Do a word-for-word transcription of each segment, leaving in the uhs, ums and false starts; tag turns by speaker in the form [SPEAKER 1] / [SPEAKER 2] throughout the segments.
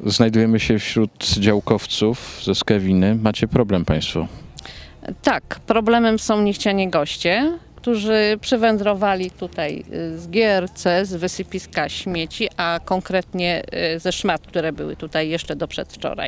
[SPEAKER 1] Znajdujemy się wśród działkowców ze Skawiny. Macie problem państwo?
[SPEAKER 2] Tak, problemem są niechciani goście, którzy przywędrowali tutaj z G R C, z wysypiska śmieci, a konkretnie ze szmat, które były tutaj jeszcze do przedwczoraj.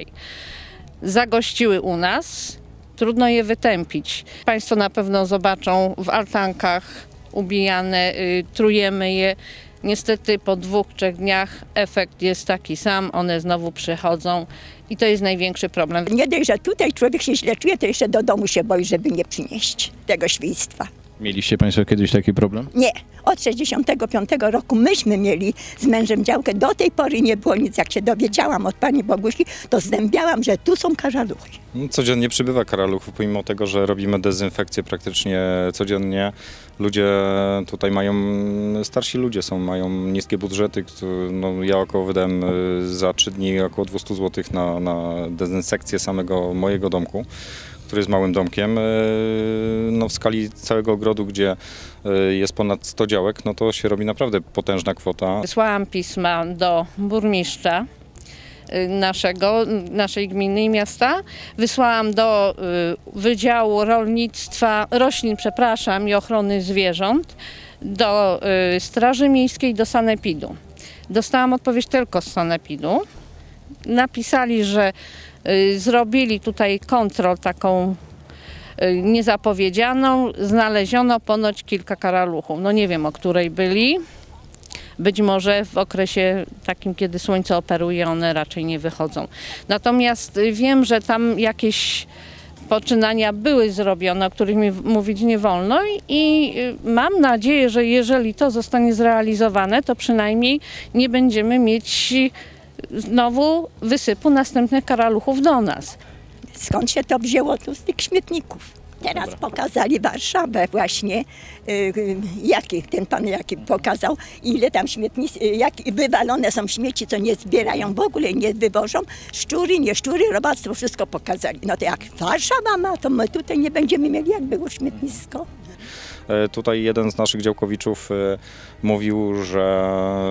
[SPEAKER 2] Zagościły u nas, trudno je wytępić. Państwo na pewno zobaczą w altankach ubijane, trujemy je. Niestety po dwóch, trzech dniach efekt jest taki sam, one znowu przychodzą i to jest największy problem.
[SPEAKER 3] Nie dość, że tutaj człowiek się źle czuje, to jeszcze do domu się boi, żeby nie przynieść tego świństwa.
[SPEAKER 1] Mieliście państwo kiedyś taki problem?
[SPEAKER 3] Nie. Od sześćdziesiątego piątego roku myśmy mieli z mężem działkę. Do tej pory nie było nic. Jak się dowiedziałam od pani Bogusi, to zdębiałam, że tu są karaluchy.
[SPEAKER 4] Codziennie przybywa karaluchów, pomimo tego, że robimy dezynfekcję praktycznie codziennie. Ludzie tutaj mają, starsi ludzie są, mają niskie budżety. No, ja około wydałem za trzy dni około dwieście złotych na, na dezynsekcję samego mojego domku, który jest małym domkiem. No, w skali całego ogrodu, gdzie jest ponad sto działek, no to się robi naprawdę potężna kwota.
[SPEAKER 2] Wysłałam pisma do burmistrza naszego, naszej gminy i miasta. Wysłałam do Wydziału Rolnictwa, Roślin, przepraszam, i Ochrony Zwierząt, do Straży Miejskiej, do sanepidu. Dostałam odpowiedź tylko z sanepidu. Napisali, że zrobili tutaj kontrol taką niezapowiedzianą, znaleziono ponoć kilka karaluchów. No nie wiem, o której byli. Być może w okresie takim, kiedy słońce operuje, one raczej nie wychodzą. Natomiast wiem, że tam jakieś poczynania były zrobione, o których mi mówić nie wolno i mam nadzieję, że jeżeli to zostanie zrealizowane, to przynajmniej nie będziemy mieć znowu wysypu następnych karaluchów do nas.
[SPEAKER 3] Skąd się to wzięło? Tu z tych śmietników. Teraz Dobra. pokazali Warszawę właśnie, jaki ten pan jaki pokazał, ile tam śmietnic, jak wywalone są śmieci, co nie zbierają w ogóle, nie wywożą. Szczury, nie szczury, robactwo, wszystko pokazali. No to jak Warszawa ma, to my tutaj nie będziemy mieli, jak było śmietnisko.
[SPEAKER 4] Tutaj jeden z naszych działkowiczów mówił, że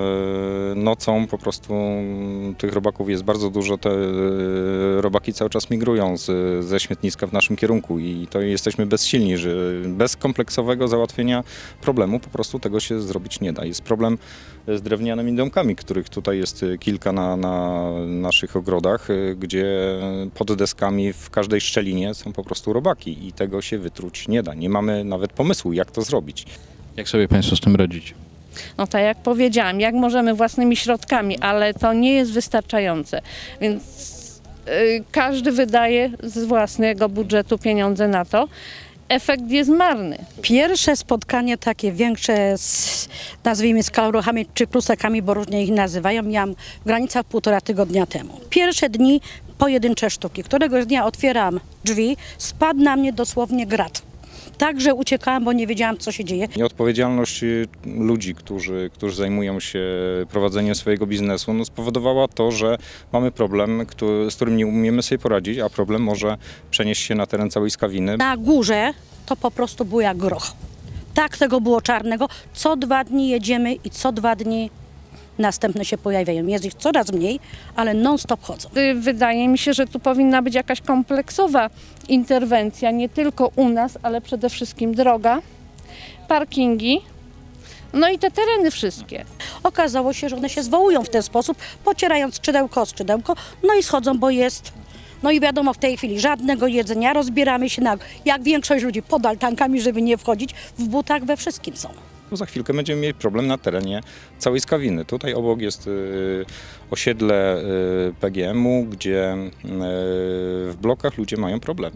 [SPEAKER 4] nocą po prostu tych robaków jest bardzo dużo. Te robaki cały czas migrują z, ze śmietniska w naszym kierunku i to jesteśmy bezsilni, że bez kompleksowego załatwienia problemu po prostu tego się zrobić nie da. Jest problem z drewnianymi domkami, których tutaj jest kilka na, na naszych ogrodach, gdzie pod deskami w każdej szczelinie są po prostu robaki i tego się wytruć nie da. Nie mamy nawet pomysłu, jak to zrobić.
[SPEAKER 1] Jak sobie państwo z tym radzicie?
[SPEAKER 2] No tak jak powiedziałam, jak możemy własnymi środkami, ale to nie jest wystarczające, więc yy, każdy wydaje z własnego budżetu pieniądze na to. Efekt jest marny.
[SPEAKER 5] Pierwsze spotkanie takie większe z, nazwijmy, z karaluchami czy klusekami, bo różnie ich nazywają, miałam w granicach półtora tygodnia temu. Pierwsze dni pojedyncze sztuki. Któregoś dnia otwieram drzwi, spadł na mnie dosłownie grat. Także uciekałam, bo nie wiedziałam, co się dzieje.
[SPEAKER 4] Nieodpowiedzialność ludzi, którzy, którzy zajmują się prowadzeniem swojego biznesu, no spowodowała to, że mamy problem, który, z którym nie umiemy sobie poradzić, a problem może przenieść się na teren całej Skawiny.
[SPEAKER 5] Na górze to po prostu było jak groch. Tak tego było czarnego. Co dwa dni jedziemy i co dwa dni następne się pojawiają. Jest ich coraz mniej, ale non-stop chodzą.
[SPEAKER 2] Wydaje mi się, że tu powinna być jakaś kompleksowa interwencja, nie tylko u nas, ale przede wszystkim droga, parkingi, no i te tereny wszystkie.
[SPEAKER 5] Okazało się, że one się zwołują w ten sposób, pocierając skrzydełko o skrzydełko, no i schodzą, bo jest. No i wiadomo, w tej chwili żadnego jedzenia, rozbieramy się na, jak większość ludzi, pod altankami, żeby nie wchodzić, w butach, we wszystkim są.
[SPEAKER 4] Za chwilkę będziemy mieć problem na terenie całej Skawiny. Tutaj obok jest y, osiedle y, P G M-u, gdzie y, w blokach ludzie mają problem.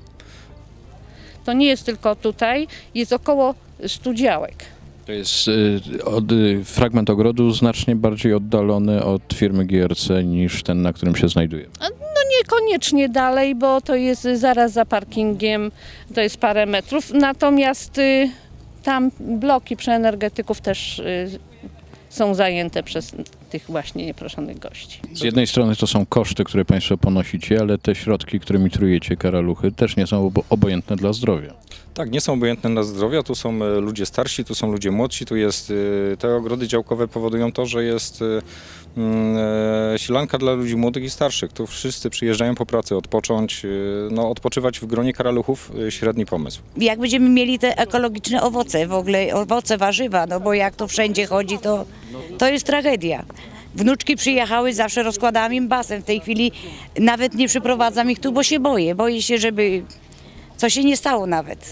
[SPEAKER 2] To nie jest tylko tutaj, jest około stu działek.
[SPEAKER 1] To jest y, od, y, fragment ogrodu znacznie bardziej oddalony od firmy G R C niż ten, na którym się znajdujemy.
[SPEAKER 2] No niekoniecznie dalej, bo to jest zaraz za parkingiem, to jest parę metrów. Natomiast y, tam bloki przy energetyków też y, są zajęte przez tych właśnie nieproszonych gości.
[SPEAKER 1] Z jednej strony to są koszty, które Państwo ponosicie, ale te środki, którymi trujecie karaluchy, też nie są obo- obojętne dla zdrowia.
[SPEAKER 4] Tak, nie są obojętne dla zdrowia, tu są e, ludzie starsi, tu są ludzie młodsi, tu jest, e, te ogrody działkowe powodują to, że jest e, e, sielanka dla ludzi młodych i starszych. Tu wszyscy przyjeżdżają po pracy odpocząć, e, no odpoczywać w gronie karaluchów, e, średni pomysł.
[SPEAKER 6] Jak będziemy mieli te ekologiczne owoce, w ogóle owoce, warzywa, no bo jak to wszędzie chodzi, to, to jest tragedia. Wnuczki przyjechały, zawsze rozkładałam im basen. W tej chwili nawet nie przyprowadzam ich tu, bo się boję. Boję się, żeby co się nie stało nawet.